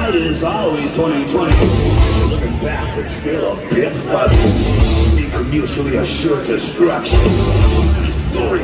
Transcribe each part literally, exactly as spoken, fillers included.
Hindsight is always twenty twenty. Looking back, it's still a bit fuzzy. Speak mutually assured destruction. The story.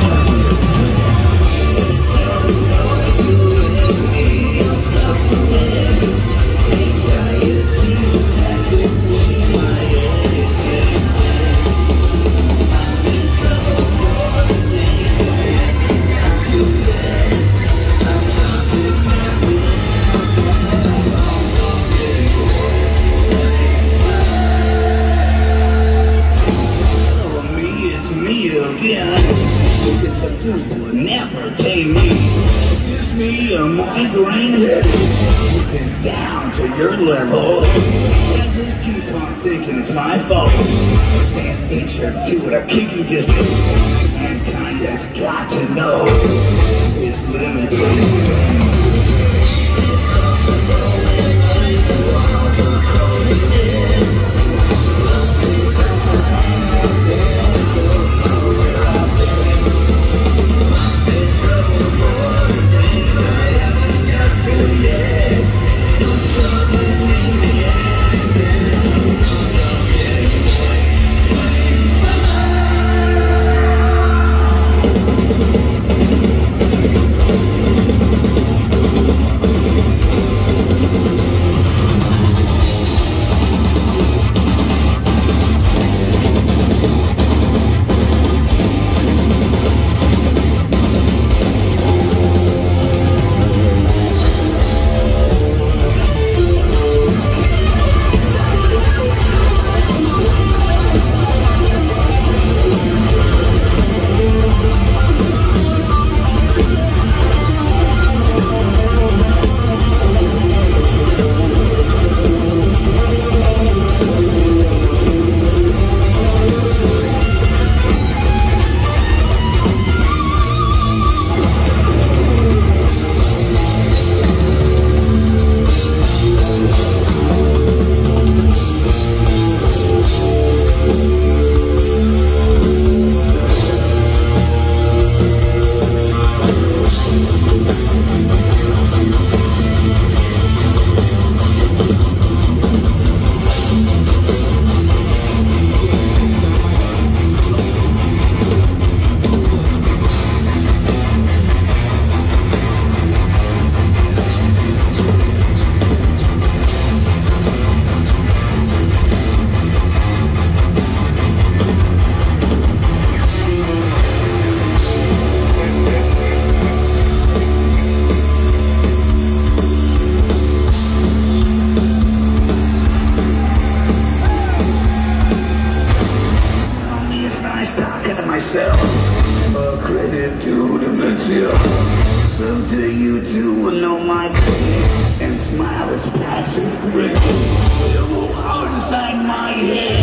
Again, you can subdue but never tame me. Gives me a migraine headache. Looking down to your level. I just keep on thinking it's my fault. Stand inch or two at a kicking distance. Mankind has got to know his limitations. Myself, a credit to dementia. Someday you too will know my pain and smile as past its grin. A little heart inside my head.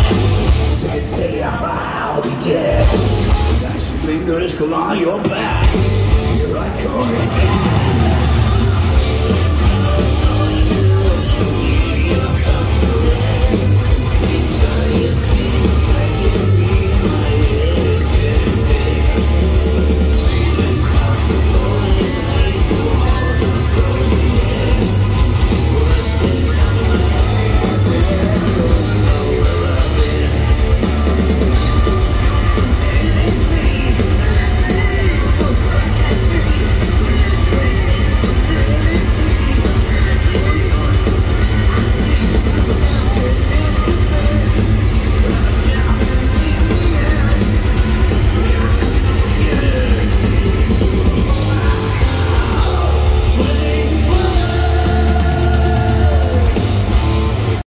That day I'll be dead. Got some fingers claw your back. Here I come again.